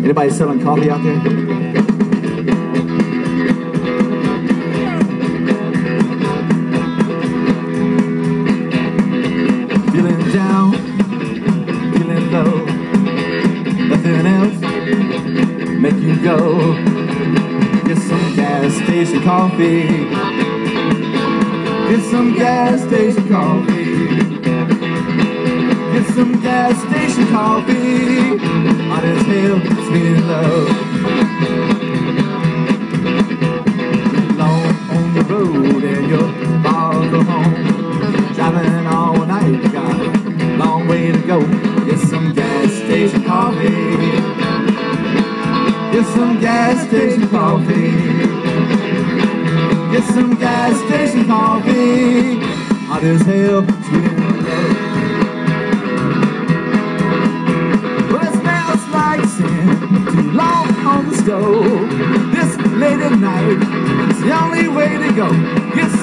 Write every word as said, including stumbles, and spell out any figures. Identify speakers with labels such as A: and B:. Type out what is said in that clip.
A: Anybody selling coffee out there? Feeling down, feeling low, nothing else make you go. Get some gas station coffee. Get some gas station coffee. Get some gas station coffee. Hot as hell, sweet and low. Alone on the road and you're far from home. Driving all night, you got a long way to go. Get some gas station coffee. Get some gas station coffee. Get some gas station coffee. Hot as hell, sweet and low. Well, it smells like sin, too long on the stove. This late at night, it's the only way to go. Get